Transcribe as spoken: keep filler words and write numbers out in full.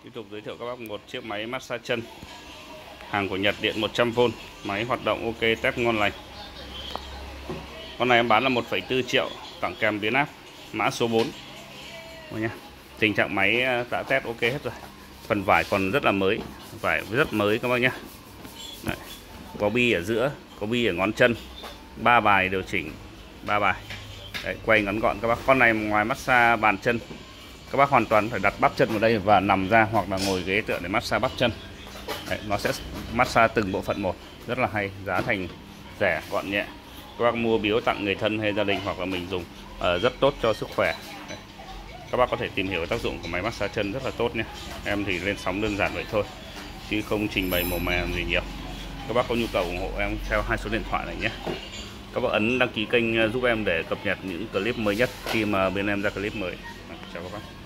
Tiếp tục giới thiệu các bác một chiếc máy massage chân hàng của Nhật, điện một trăm vôn, máy hoạt động ok, test ngon lành. Con này em bán là một phẩy bốn triệu, tặng kèm biến áp, mã số bốn. Nha. Tình trạng máy đã test ok hết rồi. Phần vải còn rất là mới, vải rất mới các bác nhé. Đấy. Có bi ở giữa, có bi ở ngón chân, ba bài điều chỉnh, ba bài. Đấy, quay ngắn gọn các bác. Con này ngoài massage bàn chân, các bác hoàn toàn phải đặt bắp chân vào đây và nằm ra hoặc là ngồi ghế tựa để massage bắp chân. Đấy, nó sẽ massage từng bộ phận một, rất là hay, giá thành rẻ, gọn nhẹ. Các bác mua biếu tặng người thân hay gia đình hoặc là mình dùng uh, rất tốt cho sức khỏe. Đấy. Các bác có thể tìm hiểu tác dụng của máy massage chân rất là tốt nhé. Em thì lên sóng đơn giản vậy thôi, chứ không trình bày màu mè gì nhiều. Các bác có nhu cầu ủng hộ em theo hai số điện thoại này nhé. Các bác ấn đăng ký kênh giúp em để cập nhật những clip mới nhất khi mà bên em ra clip mới. Chào các bác.